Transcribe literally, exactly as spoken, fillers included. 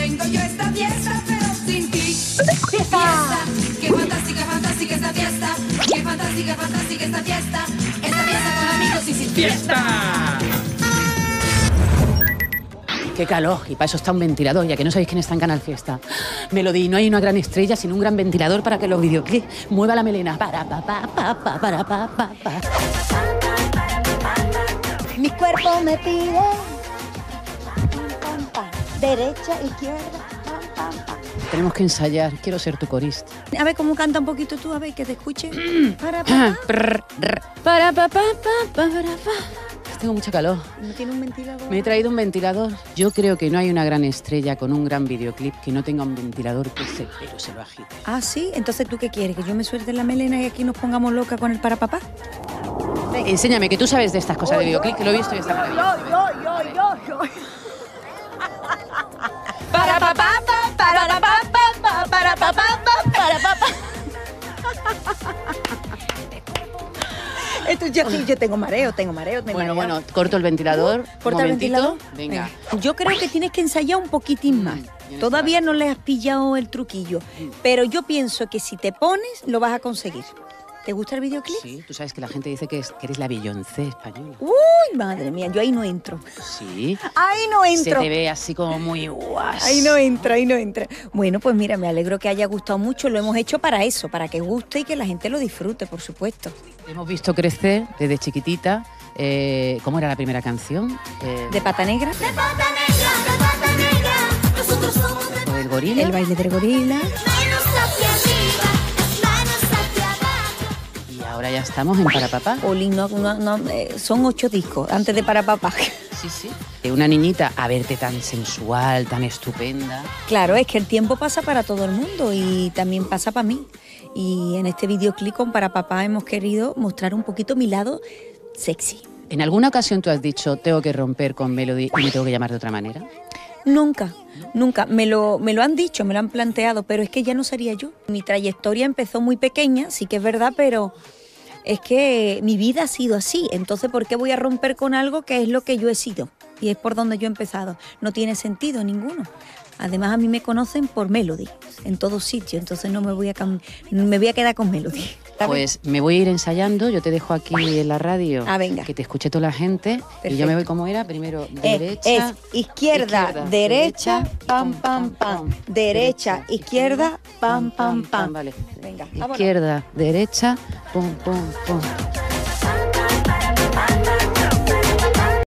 tengo yo esta fiesta, pero sin ti. ¡Fiesta! Fiesta, qué fantástica, fantástica esta fiesta. Qué fantástica, fantástica esta fiesta. Esta fiesta con amigos y sin fiesta. ¡Qué calor! Y para eso está un ventilador, ya que no sabéis quién está en Canal Fiesta. Melody, no hay una gran estrella, sino un gran ventilador para que los videoclips mueva la melena. Para, pa, pa, pa, pa, para, pa, pa, pa. Mi cuerpo me pide pam, pam, derecha, izquierda, pam, pam, pam. Tenemos que ensayar, quiero ser tu corista. A ver cómo canta un poquito tú, a ver que te escuche. Para, pa, pa. Prr, prr, para, pa, pa, pa, para, pa. Tengo mucha calor. ¿No tiene un ventilador? Me he traído un ventilador. Yo creo que no hay una gran estrella con un gran videoclip que no tenga un ventilador que se, pero se lo agite. Ah, sí. Entonces, ¿tú qué quieres? ¿Que yo me suelte la melena y aquí nos pongamos loca con el para papá? Enséñame, que tú sabes de estas cosas de videoclip, que lo he visto y está maravilloso. Yo, yo, yo, yo, yo. Para papá, para papá, para papá, para papá. Esto yo, yo tengo mareo, tengo mareo. Me Bueno, mareo. bueno, corto el ventilador. ¿Corta el ventilador? Venga. Yo creo que tienes que ensayar un poquitín más. Mm, Todavía no le has pillado el truquillo. Pero yo pienso que si te pones, lo vas a conseguir. ¿Te gusta el videoclip? Sí, tú sabes que la gente dice que, es, que eres la Beyoncé española. Uy, madre mía, yo ahí no entro. Sí. Ahí no entro. Se te ve así como muy guas. Ahí no entra, ahí no entra. Bueno, pues mira, me alegro que haya gustado mucho. Lo hemos hecho para eso, para que guste y que la gente lo disfrute, por supuesto. Hemos visto crecer desde chiquitita. Eh, ¿Cómo era la primera canción? Eh, ¿De pata negra? De pata negra, de pata negra. Nosotros somos de ¿O del gorila? El baile del gorila. manos hacia arriba, manos hacia abajo. Y ahora ya estamos en Para Papá. Olin, no, no, no, eh, son ocho discos antes de para papá. Sí, sí. De una niñita a verte tan sensual, tan estupenda. Claro, es que el tiempo pasa para todo el mundo y también pasa para mí. Y en este videoclip con Para Papá hemos querido mostrar un poquito mi lado sexy. ¿En alguna ocasión tú has dicho, tengo que romper con Melody y me tengo que llamar de otra manera? Nunca, nunca. Me lo, me lo han dicho, me lo han planteado, pero es que ya no sería yo. Mi trayectoria empezó muy pequeña, sí que es verdad, pero es que mi vida ha sido así. Entonces, ¿por qué voy a romper con algo que es lo que yo he sido? Y es por donde yo he empezado. No tiene sentido ninguno. Además, a mí me conocen por Melody, en todos sitios, entonces no me voy a cam- me voy a quedar con Melody. ¿Sabes? Pues me voy a ir ensayando, yo te dejo aquí en la radio, Ah, venga. que te escuche toda la gente. Perfecto. Y yo me voy como era, primero Eh, derecha, es izquierda, derecha, pam, pam, pam. Derecha, izquierda, pam, pam, pam. Vale. Venga, vámonos. Izquierda, derecha, pum, pum, pum.